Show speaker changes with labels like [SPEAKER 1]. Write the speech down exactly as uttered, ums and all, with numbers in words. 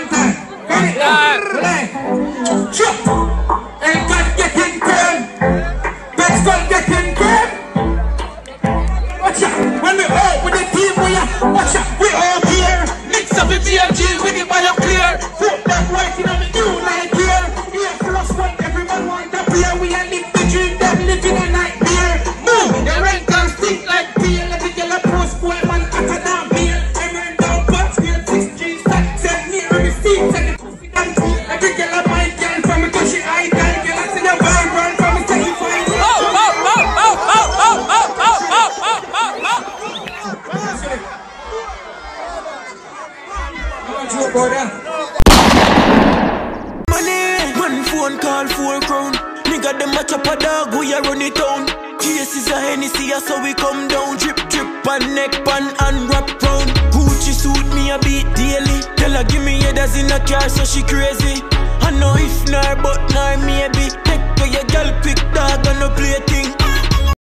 [SPEAKER 1] one time. Ready? Chop. El cat getting firm. Best gun getting firm. Watch out. When we all with the team, we are. Watch out. We all here. Mix up the B M G with it by your clear. Put that right in on the new like here. Here for us one. Everyone want to play. We are live the dream. Them living a nightmare. Move. The rent can stink like beer. Let me get a post boy man. After that beer. Everyone down but here. Six G stack. Ten near me seat. Take it. Every girl a my girl from me cause she eye girl. Girl I see the vibrant from me take it fine. Oh, oh, oh, oh, oh, oh, oh, oh, oh, oh, oh, oh.
[SPEAKER 2] Money, one phone call, four crown. Nigga them a chop a dog, we a run it down. Cases a Hennessy, so we come down. Drip, drip, pan neck, pan and wrap round. Gucci suit me a beat daily. Tell her give me headers in a car, so she crazy. I know if nor but nor maybe. Take to your girl quick dog and no play thing.